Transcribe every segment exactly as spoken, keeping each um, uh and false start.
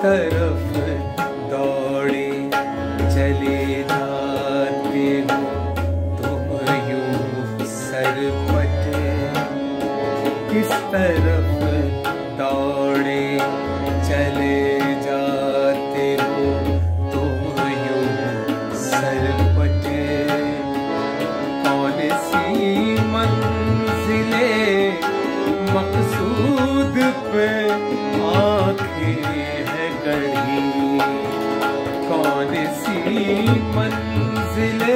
तरफ दौड़े चले जाते हो तुम यूं सरपटे, किस तरफ दौड़े चले जाते हो तुम यूं सरपटे। कौन सी मंजिले मकसूद पे आंखें है गढ़ी, कौन सी मंजिले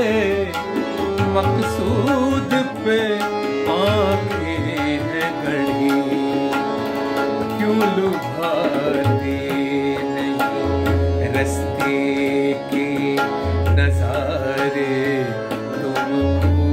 मकसूद पे आंखें है गढ़ी। क्यों लुभाते नहीं रस्ते के नजारे तुमको,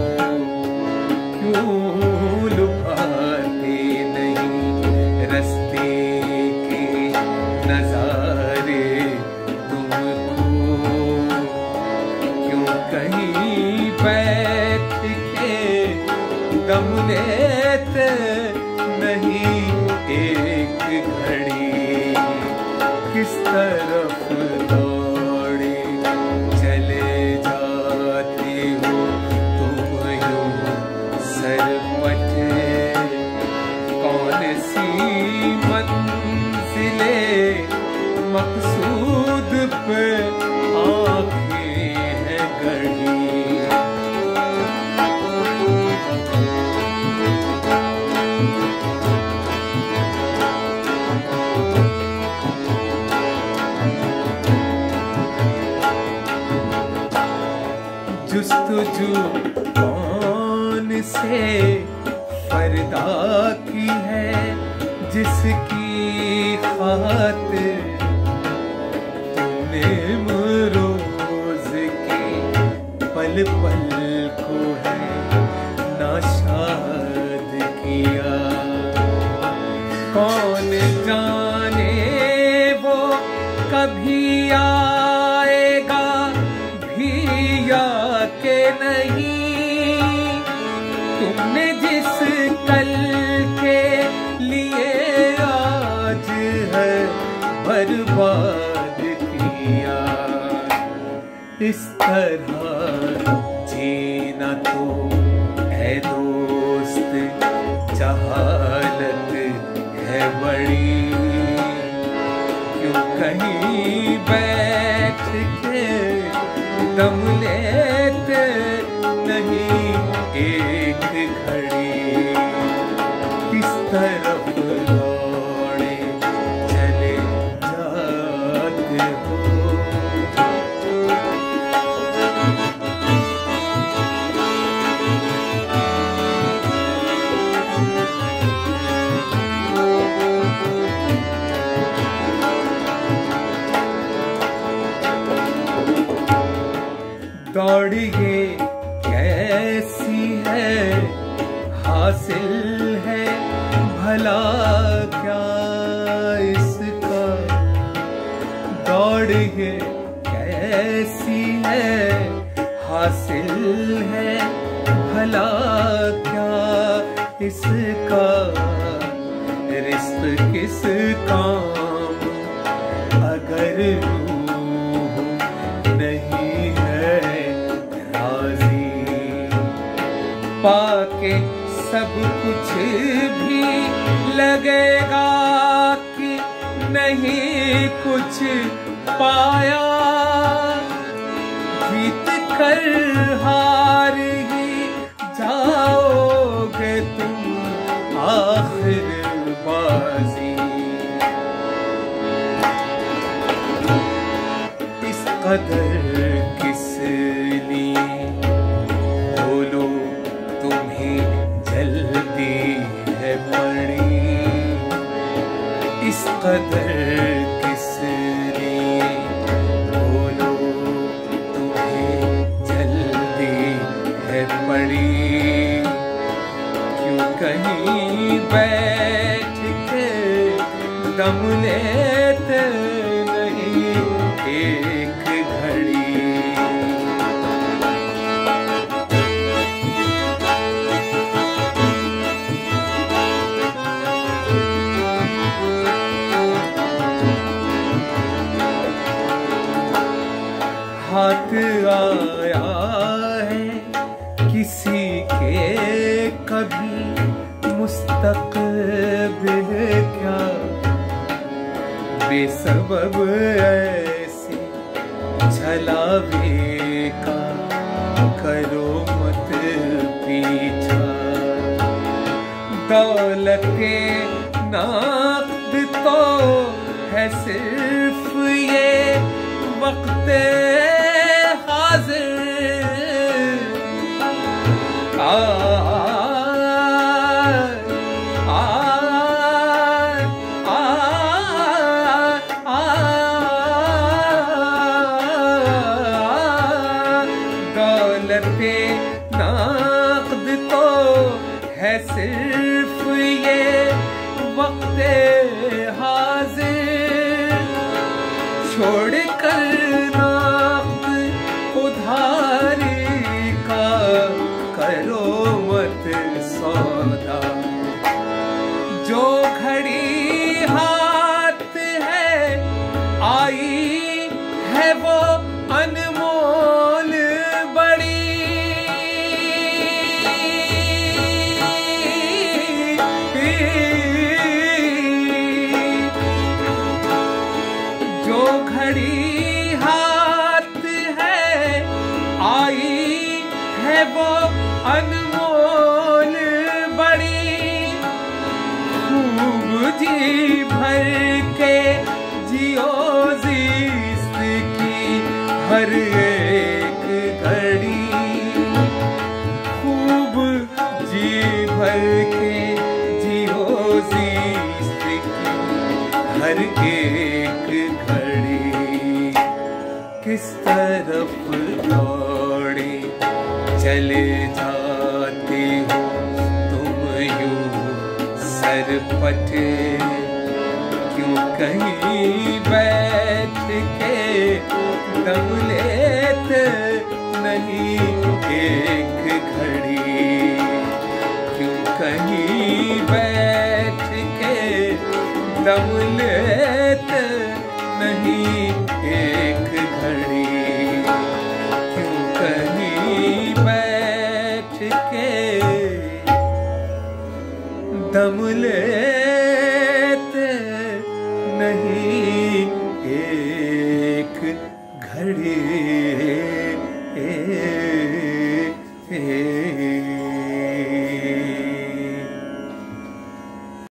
क्यों लुभाते नहीं रस्ते के नजारे तुमको। क्यों कहीं बैठ के दम लेते नहीं एक घड़ी, किस तरफ दौड़े चले जाते हो तुम यूं सरपटे। कौन सी मंजिले मकसूद पे आंखें है गढ़ी। जुस्तजू कौन से फरदा की है जिसकी खातिर तुमने रोज के पल पल को है नाशाद किया। कौन जाने वो कभी आएगा भी या के नहीं। तुमने जिस कल के लिए आज है बर्बाद किया, इस तरह जीना तो है दोस्त जहालत है बड़ी। क्यों कहीं बैठ के दम लेते नहीं एक घड़ी, किस तरफ दौड़े चले जाते हो। दौड़िए कैसी है हासिल है भला क्या इसका। दौड़िए कैसी है हासिल है भला क्या इसका। रिश्त किस काम अगर रूह नहीं है राजी। पाके सब कुछ भी लगेगा कि नहीं कुछ पाया। जीत कर हार ही जाओगे तुम आखिर बाजी। इस कदर किस लिए बोलो तुम्हें जल्दी है पड़ी। इस कदर किस लिए बोलो तुम्हें जल्दी है पड़ी। क्यों कहीं बैठ के दम लेते नहीं एक घड़ी। हाथ आया है किसी के कभी मुस्तक़बिल क्या, बेसबब ऐसे छलावे का करो मत पीछा। दौलते नाक़द तो है सिर्फ ये वक्त हाज़िर, आ दौलते नाक़द तो है सिर्फ ये वक्त हाज़िर, छोड़ कर नाक़द उधारी का करो मत सौदा। जो घड़ी हाथ है आई है वो अनमोल बड़ी, जो घड़ी हाथ है आई है वो अनमोल बड़ी। खूब जी भर के जियो ज़िस्त की हर एक घड़ी, खूब जी भर के जियो ज़िस्त की हर एक घड़ी। किस तरफ दौड़े चले जाते हो तुम यूं सरपट, क्यों कहीं बैठ के दम लेते नहीं एक घड़ी, क्यों कहीं बैठ के दम लेते नहीं एक घड़ी, क्यों कहीं बैठ के दम लेते नहीं एक घड़ी। ए, ए, ए,